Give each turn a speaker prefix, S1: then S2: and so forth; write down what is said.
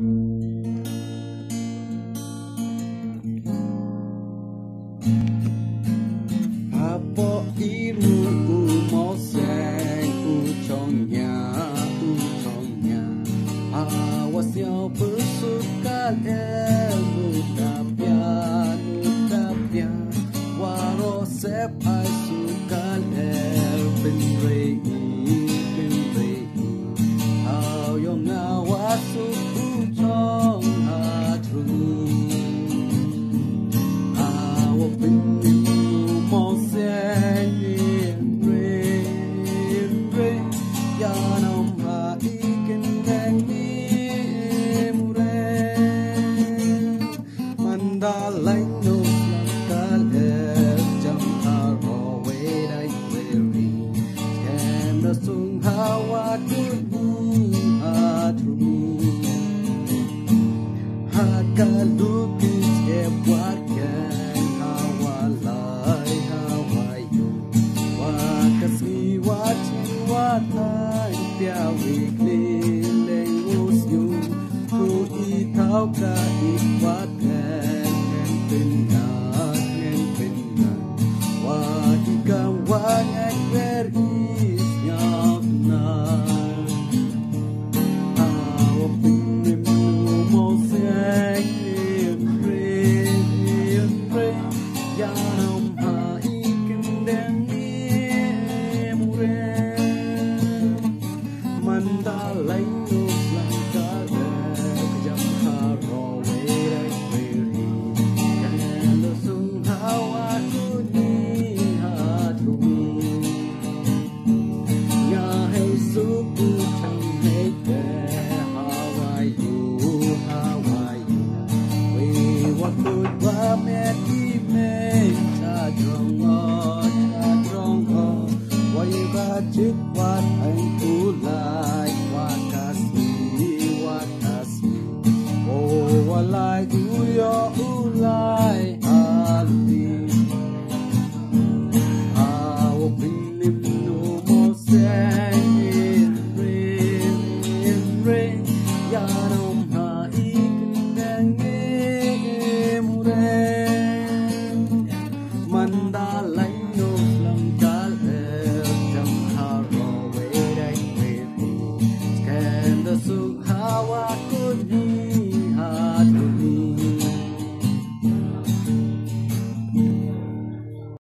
S1: Apo iru mo sen u trong nhà awas yo bersuka nutapia waro sep ai suka ben rei ao yo ngawa su trong atru awo ben mo sen re ya nam ha iken nang ni mure mandalai no kal jam ha ro we dai we ri kem na sung hawa tu atru ha kalu ki e wat kan hawa lai hawa yo wa kasi wa chi wa tai pia we kle le us yo tu I thao ka I wat kan pin na wa I ka wa ngai ver is nyam na awo pin mo se re ya nam ha I ken den ni mure mandalai no blanca jam ha ro we dai we ri kan lo sung hawa tu ni ha tu ya hai su ku chang hai te how are you we what could wa me ti me cha trong ho wa you ba chit wat anh tu lai wa kasi oh wa lai tu yo u lai ali awo pinim no mo se